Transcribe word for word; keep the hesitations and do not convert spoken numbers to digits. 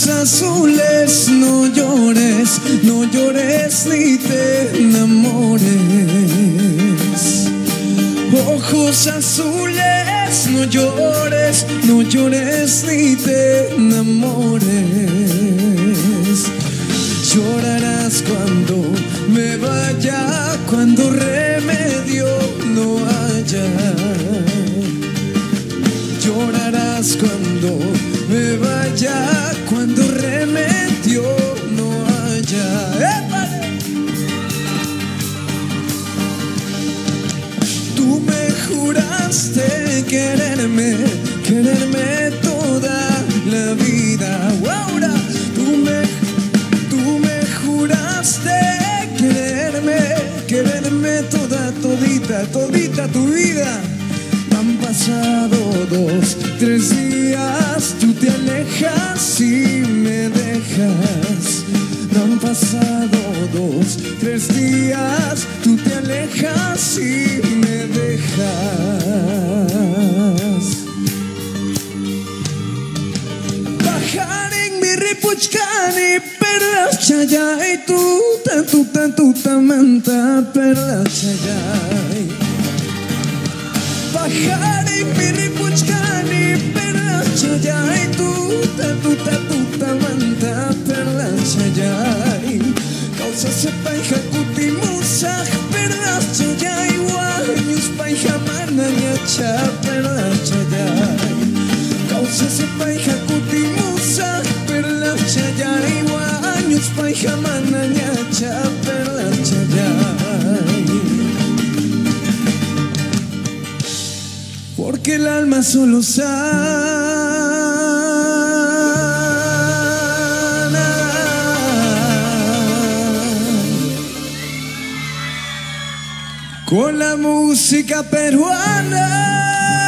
ojos azules, no llores, no llores ni te enamores. Ojos azules, no llores, no llores ni te enamores. Llorarás cuando me vaya, cuando remedio no haya. Llorarás cuando me vaya, cuando remedio no haya. ¡Épale! Tú me juraste quererme, quererme toda la vida. Ahora tú me, tú me juraste quererme, quererme toda, todita, todita tu vida. Han pasado dos, tres días, tú te alejas y me dejas. Han pasado dos, tres días, tú te alejas y me dejas. Bajaring miripuchkani perlas chayay, tuta tuta tuta manta perlas chayay. Bajaring miripuchkani perlas chayay, tuta tuta tuta manta perlas chayay. Causa se paija kutimusaj perlas chayay, wañus paija manañacha perlas chayay. Causa se paija kutimusaj perlas chayay, wañus paija manañacha perlas chayay. Porque el alma solo sana con la música peruana.